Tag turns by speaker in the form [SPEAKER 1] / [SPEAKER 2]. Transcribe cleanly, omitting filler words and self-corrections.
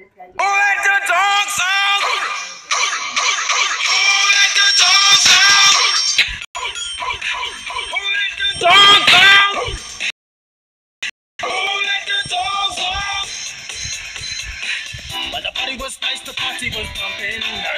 [SPEAKER 1] Who let the dogs out? Who let the dogs out? Who let the dogs out? Who let the dogs out? But the party was nice, the party was pumping.